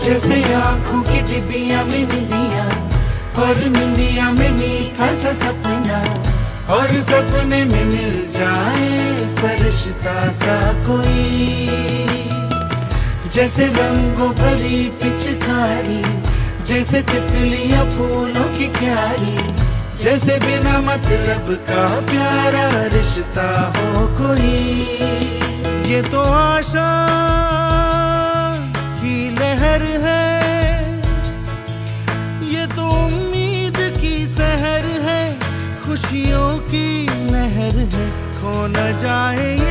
जैसे आंखों की डिबिया में निंदिया, और निंदिया में मीठा सा सपना, और सपने में मिल जाए फरिश्ता सा कोई। जैसे रंगों भरी पिचकारी, जैसे तितलियां फूलों की क्यारी, जैसे बिना मतलब का प्यारा रिश्ता हो कोई। ये तो आशा की लहर है, ये तो उम्मीद की सहर है, खुशियों की नहर है, खो न जाए